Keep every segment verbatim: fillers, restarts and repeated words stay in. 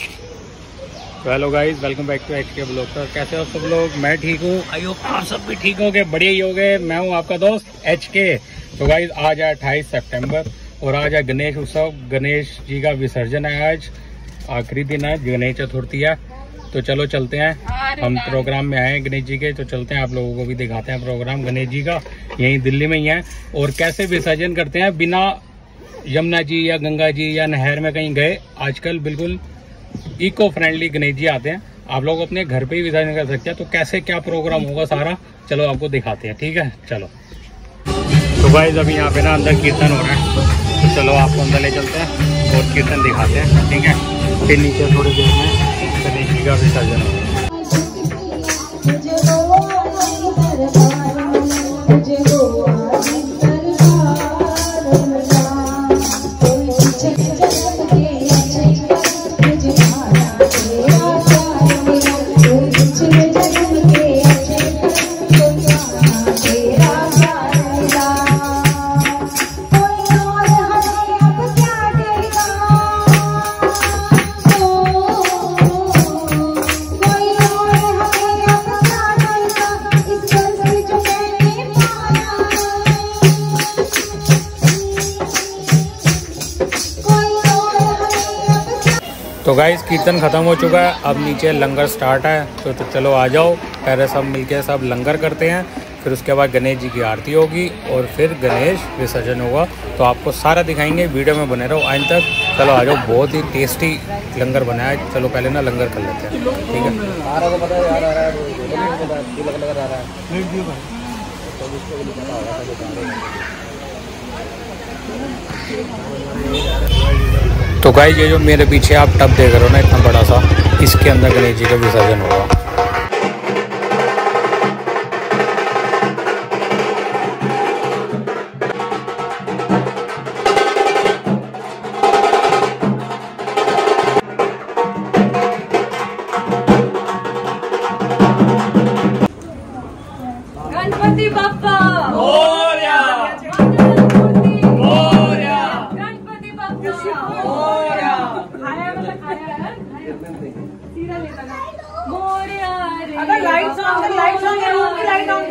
Hello guys, welcome back to H K blog. पर कैसे हो सब लोग? मैं ठीक हूँ, आई होप आप सब भी ठीक होंगे, बढ़िया ही होंगे। मैं हूँ आपका दोस्त एच के। तो गाइस आज है अट्ठाईस सितंबर और आज है गणेश उत्सव। गणेश जी का विसर्जन है, आज आखिरी दिन है, गणेश चतुर्थी है। तो चलो चलते हैं, हम प्रोग्राम में आए हैं गणेश जी के, तो चलते हैं आप लोगों को भी दिखाते हैं प्रोग्राम गणेश जी का। यहीं दिल्ली में ही है और कैसे विसर्जन करते हैं बिना यमुना जी या गंगा जी या नहर में कहीं गए। आजकल बिल्कुल इको फ्रेंडली गणेश जी आते हैं, आप लोग अपने घर पे ही विसर्जन कर सकते हैं। तो कैसे क्या प्रोग्राम होगा सारा, चलो आपको दिखाते हैं, ठीक है चलो। तो गाइस अभी यहाँ पे ना अंदर कीर्तन हो रहा है, तो चलो आपको अंदर ले चलते हैं और कीर्तन दिखाते हैं, ठीक है। फिर नीचे थोड़ी देर में गणेश जी का विसर्जन होगा। तो गाइस कीर्तन ख़त्म हो चुका है, अब नीचे लंगर स्टार्ट है। तो, तो चलो आ जाओ, पहले सब मिलके सब लंगर करते हैं, फिर उसके बाद गणेश जी की आरती होगी और फिर गणेश विसर्जन होगा। तो आपको सारा दिखाएंगे, वीडियो में बने रहो अंत तक। चलो आ जाओ, बहुत ही टेस्टी लंगर बनाया है। चलो पहले ना लंगर कर लेते हैं, ठीक है। तो गाइस ये जो मेरे पीछे आप टब देख रहे हो ना, इतना बड़ा सा, इसके अंदर गणेश जी का विसर्जन होगा। गणपति बाप्पा अगर lights on lights on light on.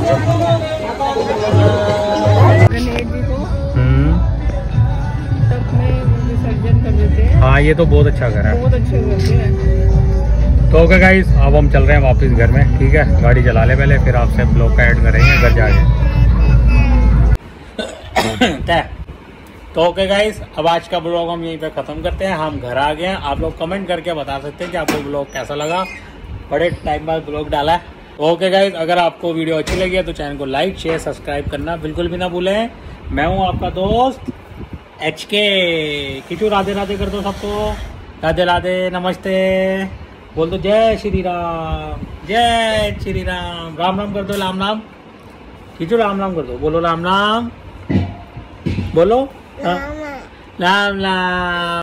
Ganesh ji को हम्म तक में विसर्जन कर देते हैं। हाँ ये तो बहुत अच्छा घर है। बहुत अच्छे करते हैं। तो ओके गाइस, अब हम चल रहे हैं वापस घर में। ठीक है, गाड़ी चला ले पहले, फिर आपसे ब्लॉग का ऐड करेंगे घर जाके। तो ओके गाइस, अब आज का ब्लॉग हम यहीं पे ख़त्म करते हैं। हम घर आ गए हैं। आप लोग कमेंट करके बता सकते हैं कि आपको ब्लॉग कैसा लगा। बड़े टाइम बाद ब्लॉग डाला है। ओके गाइस, अगर आपको वीडियो अच्छी लगी है तो चैनल को लाइक शेयर सब्सक्राइब करना बिल्कुल भी ना भूलें। मैं हूँ आपका दोस्त एच के। किचू राधे राधे कर दो सबको। राधे राधे, नमस्ते बोल दो। जय श्री राम, जय श्री राम। राम राम कर दो, राम राम। किचू राम राम कर दो, बोलो राम राम, बोलो राम राम।